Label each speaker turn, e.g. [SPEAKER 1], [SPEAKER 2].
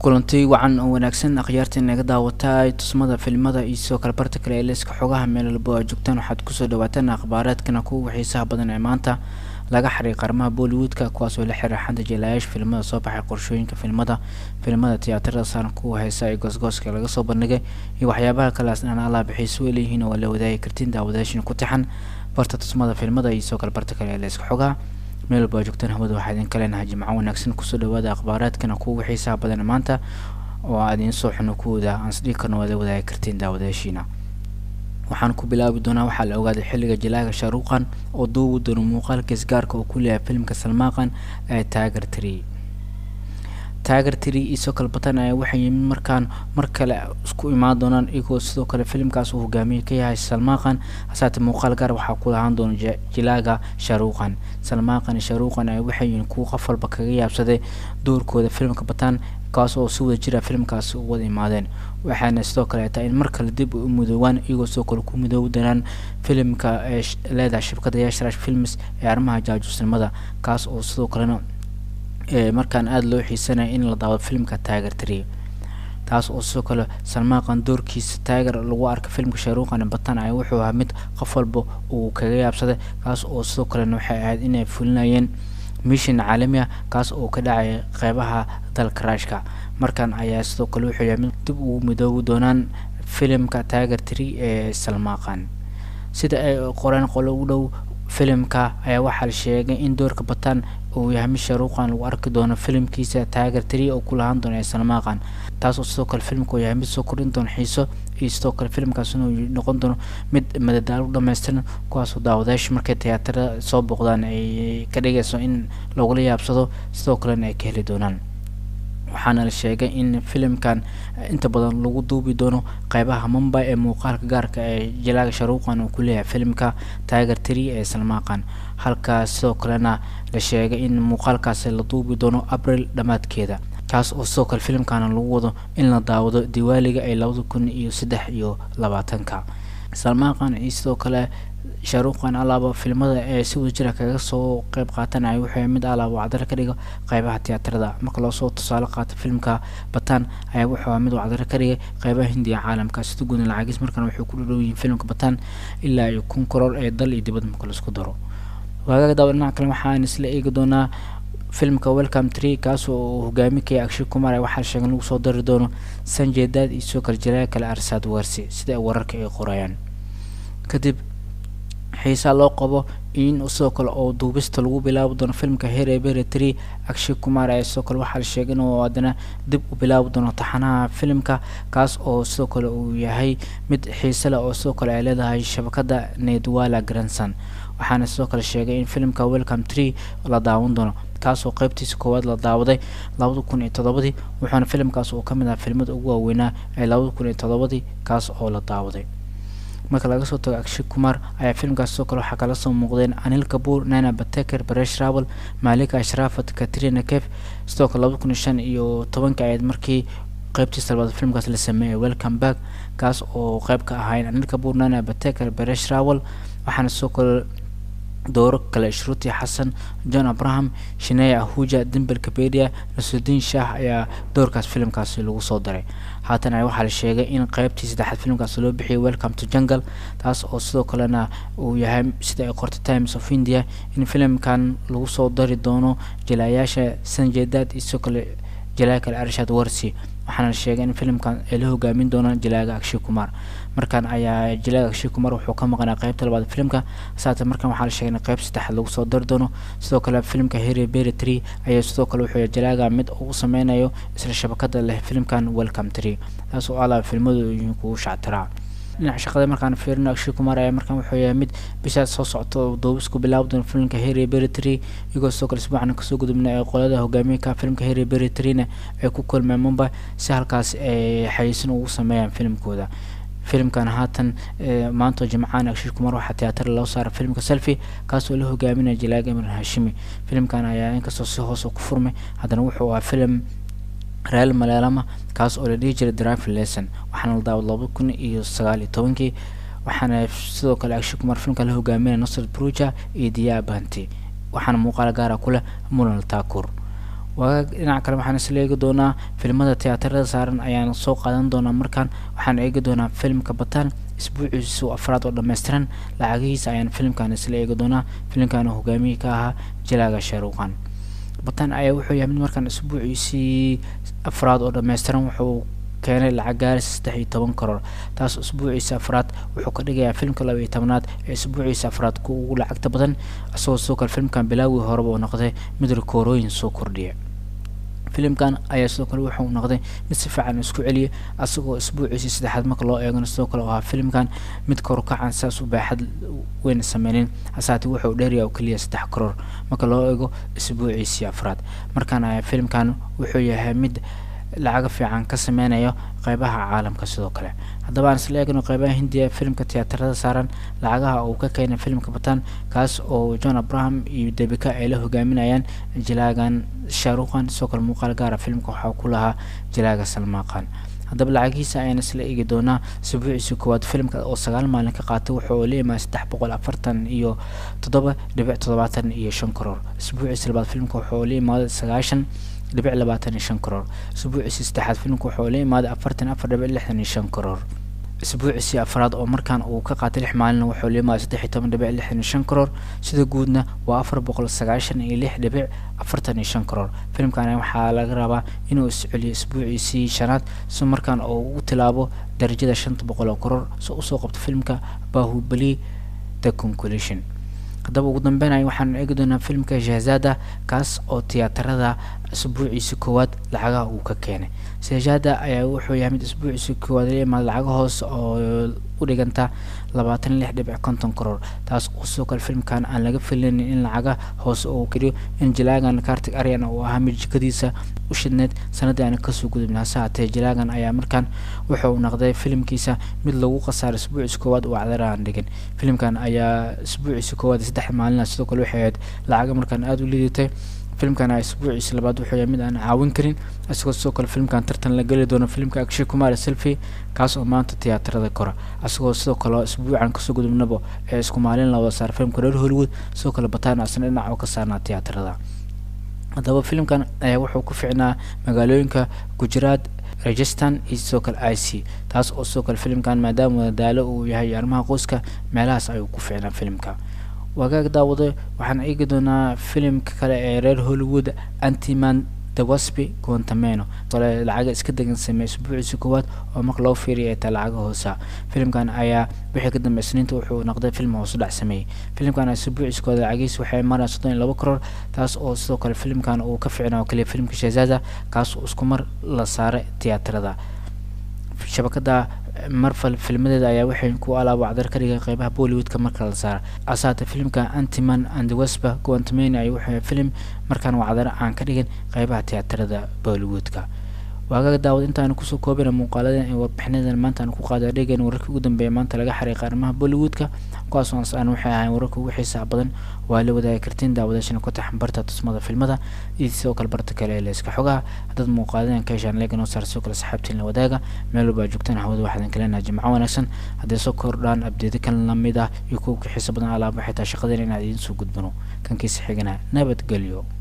[SPEAKER 1] kulantii wacan oo wanaagsan akhyaarta inaga daawatay tusmada filmada iyo soo kala barta kale ee liiska xogaha meel walba joogtaan waxaad ku soo dhawaataan akhbaareedkana kuwa xiisaha badan ee maanta laga xariiqay qarmaha Bollywoodka kuwaas oo la xiriira xanta jilayaasha filmada soo baxay qorshooyinka filmada tiyaatarada saaran kuwa heesa ee goosgooska laga soo bandhigay iyo waxyaabaha kale aan ala bixiso leeyihiin oo la wadaagay kartiin daawadayaasha ku taxan barta tusmada filmada iyo soo kala barta kale ee liiska xogaha meel walba joogtaan hawada waxaa idin kale nahay jimco wanaagsan ku soo dhawaada akhbaareedkana kuwa xiisaha badan maanta oo aad in soo xun ku wada aan sidii kana wada wadaagay kartiin daawadayaashiina waxaan ku bilaabi doonaa waxa la ogaaday xilliga jilaaga Shaaruqan oo duubu doono muuqaalkiis gaarka oo ku leeyahay filmka Salmaan ee Tiger 3 isoo kala batan ay waxay markaan mar kale isku imaan doonaan iyagoo sidoo kale filmkaas uu hogaamiye ka yahay Salmaan hasaate muuqaal gaar waxa ku lahaan doona jilaaga Shaaruqan Shaaruqan ay waxay ku qof walba kaga yaabsaday doorkooda filmka batan kaas oo soo jira filmkaas u wada imaadeen waxaana sidoo kale in mar kale dib u mudoowaan iyagoo soo kale ku midowdaan filmka leedahay shirkadda Yashrash Films ee arrimaha jaajusnimada kaas oo sidoo kale markaan aad loo xiisanay in la daawado filmka Tiger 3 taas oo sidoo kale Salmaan doorkiisa Tiger lagu arko filmka Shaaruqan batan ay wuxuu ahaa mid qof walba uu kaga yaabsaday kaas oo sidoo kale waxay ahayd inay fulinayeen mission caalami ah kaas oo ka dhacay qaybaha dalka Ruushka markan ayaa sidoo kale wuxuu yahay dib u midoobi doonaan filmka Tiger 3 ee Salmaan sida ay qoreen qolo u dhow filmka ayaa waxa la sheegay in doorka batan uu yahay Shaaruqan lagu arki doono filmkiisa Tiger 3 oo ku lahaan doona Salmaan taas oo sidoo kale filmku yahay mid soo kordhin doona xiiso iyo sidoo kale filmkaas inuu noqon doono mid madadaalo dhameystiran kuwaas oo daawadayaasha markay tiyaatarada soo booqdaan ay ka dhigayso in lagu yaabsado sidoo kale ay ka heli doonaan waxaana la sheegay in filmkan inta badan lagu duubi doono qaybaha Mumbai ee muuqaalka gaarka ee jilaaga Shaaruqan oo ku leeyahay filmka Tiger 3 ee Salmaan halka sidoo kalena la sheegay in muuqaalkaas la duubi doono April dhamaadkeeda kaas oo sidoo kale filmkan lagu wado in la daawado Diwaaliga ee 2023 Salmaan iyo sidoo kale Shaaruqan alaaba filmada ee si wada kaga soo qayb qaatanay wuxuu mid alaaba wacdar ka dhigo qaybaha tiyaatarada marka loo soo tusaale qaato filmka batan ayaa wuxuu mid wacdar ka dhigay qaybaha Hindiya caalamka sida guud lacagis markan wuxuu ku dhow filmka batan ilaa ay 1 karoor ee dal iyo dibad marka la isku daro waaga daawadana kale waxaan isla eegi doonaa filmka Welcome 3 kaas oo hogaamiye ka Akshay Kumar ay waxa sheegan lagu soo dari doono Sanjay Dutt iyo soo kala jiray kala Arshad Warsi sida wararka ay qorayaan kadib xiisa loo qabo in soo kale oo duubista lagu bilaabo doono filmka Here Bere 3 Akshay Kumar ay soo kale waxa la sheegay oo adana dib u bilaabo doono taxanaha filmka kaas oo soo kale uu yahay mid xiisa leh oo soo kale ay leedahay shabakada Nedwala Grandson waxaana soo kale sheegay in filmka Welcome 3 la daawan doono kaas oo qaybtiisa koowaad la daawaday 2007 waxaana filmkaas oo kamid ah filmada ugu waaweyn ee 2007 kaas oo la daawaday marka laga soo tago Akshay Kumar ayaa filmkaas soo kale waxa kala soo muuqdeen Anil Kapoor, Naina Patekar, Paresh Rawal, Malika Ashrafat, Katrina Kaif sidoo kale 2005 iyo 10 ayad markii qaybtiisa labaad filmkaas la sameeyay Welcome Back kaas oo qayb ka ahayn Anil Kapoor, Naina Patekar, Paresh Rawal waxaana soo kale door kale Shruti Hassan, John Abraham, Shinaya Ahuja, Dimple Kapadia, Nasuddin Shah ayaa doorkaas filmkaas lagu soo daray haatan waxa la sheegay in qaybtiisa saddexaad filmkaas loo bixiyay Welcome to Jungle taas oo sidoo kalena uu yahay sida ay qortay Times of India in filmkan lagu soo dari doono jilayaasha Sanjay Dutt iyo sidoo kale jilaaga Arshad Warsi waxaana la sheegay in filmkan ay la hogaamin doonaan jilaaga Akshay Kumar markan ayaa jilaaga Akshay Kumar wuxuu ka maqnaa qaybta labaad filmka saata markan waxa la sheegay in qayb saddexaad lagu soo dari doono sidoo kale filmka Here Bere 3 ayaa sidoo kale wuxuu jilaaga mid uu sameynayo isla shabakada leh filmkan Welcome 3 taas oo ala filmadu ku shactiraa dhinaca shaqada markaan fiirino Akshay Kumar ayaa markan wuxuu yahay mid bisha soo socto duubisku bilaabo doona filmka Here Bere 3 iyagoo soo kale subaxna ka soo gudubnay qolada hogaamiyaha filmka Here Bere 3 ay ku kulmeen Mumbai si halkaas ay xayeysiin ugu sameeyaan filmkooda filmkan haatan maanta Jimcaan Akshay Kumar waxa tiyaatar loo saaray filmka Selfie kaas oo la hogaaminaya jilaaga Imran Hashimi filmkan ayaa inkastoo si hoos ku furmay hadana wuxuu ahaa film Real Malayalam kaas oo la dhigi jiray Drive Lesson waxaana la daawaday 2019 waxaana sidoo kale Akshay Kumar filmka la hogaaminaya Nusrat Bharucha iyo Diya Banti waxaana muuqaal gaar ah ku leh Munal Thakur dhinaca kale waxaan isla eegi doonaa filimada tiyaatarada saaran ayaan soo qaadan doonaa markaan waxaan eegi doonaa filimka bataan isbuuciisa afraad oo dhameystiran lacagihiisa ayaan filimkan isla eegi doonaa filimkan hogaamiye ka ahaa jilaaga Shaaruqan bataan ayaa wuxuu yahay mid markaan isbuuciisii afraad oo dhameystiran wuxuu keenay lacag gaaris 13 karoor taas isbuuciisa afraad wuxuu ka dhigayaa filimka 12aad ee isbuuciisa afraad ku ugu lacagta badan asoo soo kale filimkan bilaawi horeba oo noqday mid rikoorooyin soo kordhiya filimkan ayaa sidoo kale wuxuu noqday mid si fiican isku celiya asagoo isbuuciisa saddexaad marka loo eegano sidoo kale oo filimkan mid kor u kacan saas u baaxad weyn sameeyeen asaati wuxuu dheeriyaa oo kaliya 3 karoor marka loo eego isbuuciisa afraad markaan ayaa filimkan wuxuu yahay mid lacag fiican ka sameynayo qaybaha caalamka sidoo kale haddaba aan isla eegno qaybaha Hindiya filimka tiyaatarada saaran lacagaha uu ka keenay filimka bataan kaas oo John Abraham iyo Deepika ay la hogaaminayaan jilaagan Shaaruqan sidoo kale muuqaal gaar ah filimka waxa ku lahaa jilaaga Salman Khan haddaba lacagihiisa ayaan isla eegi doonaa isbuuciisa koowaad filimka oo 9 maalin ka qaatay wuxuu leeyahay 347.75 karoor isbuuciisa labaad filimka wuxuu leeyahay 9.25 karoor isbuuciisa saddexaad filimka wuxuu leeyahay 44.65 karoor isbuuciisa afraad oo markaan uu ka qaatay 6 maalin wuxuu leeyahay 13.65 karoor sida guudna waa 496.45 karoor filimkan waxaa laga rabaa inuu isceliyo isbuuciisii shanaad si markaan uu u tilaabo darajada 500 karoor soo soo qabto filimka Bahubali The Conclusion haddaba ugu dambeyn waxaan eegi doonaa filimka Shahzada kaas oo tiyaatarada isbuuciisa koowaad lacagaha uu ka keenay Shahzada ayaa wuxuu yahay mid isbuuciisa koowaad leeyahay lacag hoos oo u dhiganta 26.50 karoor taas oo soo kale filimkan aan laga filayn in lacaga hoos oo kaliyo in jilaagan Kartik Aaryan oo ahaa mid jikadiisa u shidneed sanadaan ka soo gudubnaa saacadee jilaagan ayaa markaan wuxuu noqday filimkiisa mid lagu qasaaray isbuuciisa koowaad oo cadaraan dhigan filimkan ayaa isbuuciisa koowaad 3 maalin sidoo kale waxay ahayd lacag markaan aad u liidatay filimkan isbuuciisa labaad wuxuu yahay mid aan caawin karin asagoo soo kale filimkan tartan la gali doono filimka Akshay Kumar Selfie kaas oo maanta tiyaatarada kora asagoo sidoo kale isbuucan ka soo gudubnaba ee isku maalin la wada saar filimka reer Hollywood soo kale bataan asna dhinaca ka saarnaa tiyaatarada haddaba filimkan ayaa wuxuu ku ficnaa magaalooyinka Gujarat Rajasthan iyo soo kale IC taas oo soo kale filimkan maadaama daalo uu yahay arrimaha qoyska meelahaas ayuu ku ficnaa filimka wagaag daawado waxaan eegi doonaa filimka kale ee reer Hollywood Ant-Man The Wasp Quantumania kale lacag iska degan sameeyay isbuuciisa koowaad oo marka loo fiiriyo ay lacag hoose filimkan ayaa wixii ka dambeeyay isniinta wuxuu noqday film hoos u dhac sameeyay filimkan isbuuciisa koowaad lacagiisa waxay maraysaa 32 karoor taas oo sidoo kale filimkan uu ka ficnaa kaliya filimka Shahzada kaas oo isku mar la saaray tiyaatarada shabakada Marvel filmadeeda ayaa waxay ku alaabo cadar ka dhigay qaybaha Bollywoodka marka la saaro asaata filimka Ant-Man and the Wasp Quantumania ay wuxuu film markaan cadar aan ka dhigin qaybaha tiyaatarada Bollywoodka wagaag daawad intaan ku soo koobina muuqaaladan ee warbixinadan maanta aan ku qaaday dhigeen wararkii ugu dambeeyay maanta laga xariiqay arrimaha Bollywoodka kuwaas oo aan waxay ahayn wararka ugu xiisaha badan waa la wadaagay kartiin daawadashana ku taxambarta tusmada filmada iyo sidoo kale barta kale ee la iska xogaa dad muuqaaladan ka heshaan leegan oo saarso kala saxaabtiin la wadaaga meel walba joogtaan hawada waxaan kaleena jimco wanaagsan haddii soo kordhaan abdeed kan lamid ah iyo kuwa xiiso badan alaab waxay tahay shaqadeen inaad idin soo gudbino kan kiisa xigana nabadgelyo